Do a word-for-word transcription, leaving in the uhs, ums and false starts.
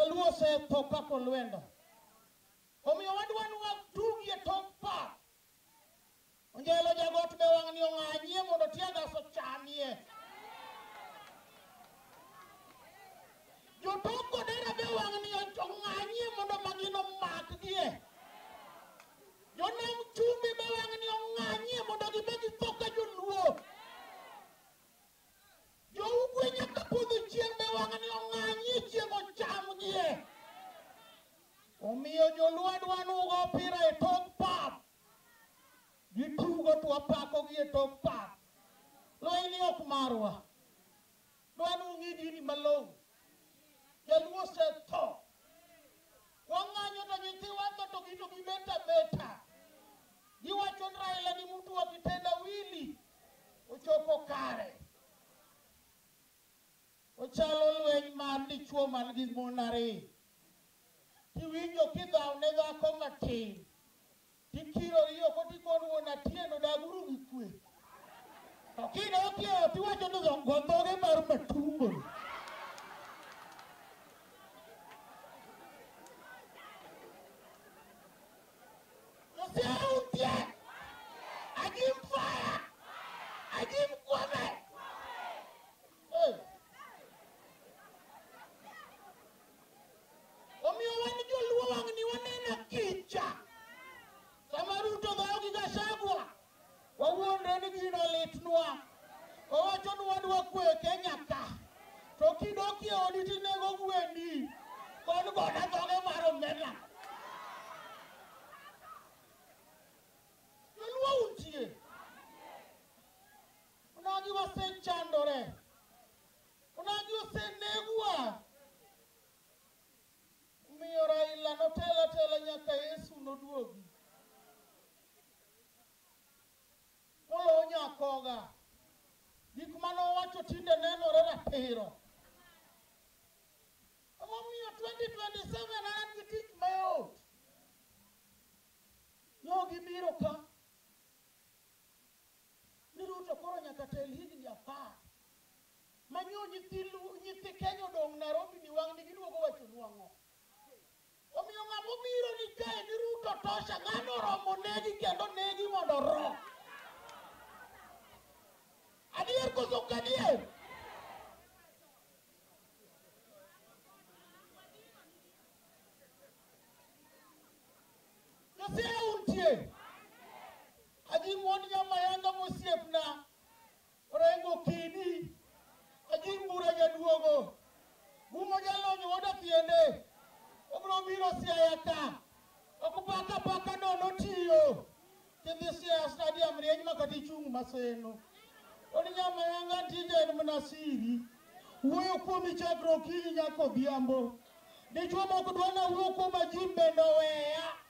Jaluo se toka kolwenda. Omiyo wadwani watugi e tok pap. Onjelo jagot be wang' ni ong'anyie mondo tiaga so chamie. Jotok Kodera be wang' ni ong'anyie mondo magino makgie. Jonam Chumbi be wang' ni ong'anyie mondo gibegi thoka joluo. Jougwe nyaka podho chieng' be wang' ni ong'anyie chieng' ochamgie. Omiyo joluo dwani ugo opira e tok pap. Gitugo to wapakogi e tok pap. Lweny ni ok marwa. Dwani ung'i gini malong'o. Jaluo se tho. Wang'anyo to nyithiwa tho to gito gibeta beta. Giwacho ni Raila ni mtu wa kitendawili. Ochopo kare. Ochalo lweny mar dichuo man gi mon ariyo. Kiwinjo kidhaw ne dhako matin. Tikiro iyo kotikono wuon Atieno daguru gi kwe. To kidokio tiwacho ni dhoge mar matumbo. Josiautie! Ajim fire! Ajim kwame! Hey! Omiyo wan joluo wang' ni wanena kicha. Sama Ruto dhaw gi Gachagua. Wawuondre ni gino litnwa. Owacho ni wadwa kwe Kenya ka. To kidoki e odi tinego gwendi. Kon goda dhoge mar omena. Joluo untie. Unagi wase chandore. Unagi wase negwa. Umiyo Raila notela tela nyaka Yesu noduogi. Olo nyakoga. Gik mano wacho tinde nenore ratiro. Omiyo twenty twenty-seven an gi tich mayot. Jogi biro ka. Ni Ruto koro nyaka tel higni apar. Manyo nyithi nyithi Kenya odong' Nairobi ni wang' ni giduogo wacho nuang'o. Omiyo ng'amo biro ni kae ni Ruto tosha ng'ano romo negi kendo negi mondo ro. Adier koso kadier. Jose untie. Ajim won nyamayanga mosiepna. Orengo kidi. Ajim bura jaduogo. Gumo jalonyo woda piende. Obro biro Siaya ka. Okupaka paka nono tiyo. Kidhi Siaya stadium rieny makati chung' maseno. Oni nyamayanga tije ni mnasiri. Wuoyo kuomi chakro kini nyako biambo. Dichuo moko dwana wuoyo kuoma jimbe no weya.